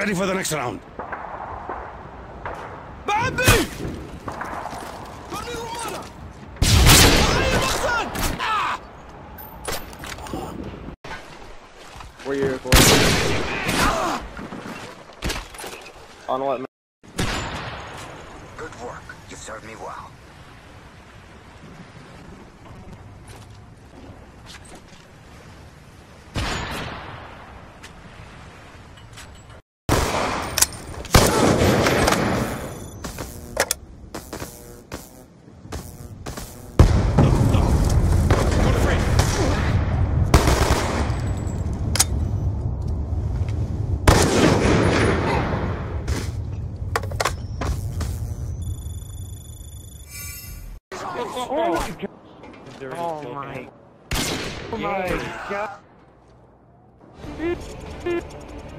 ready for the next round. Bambi! Where you going? On what? Good work. You served me well. Oh my god. Oh my. Oh my god.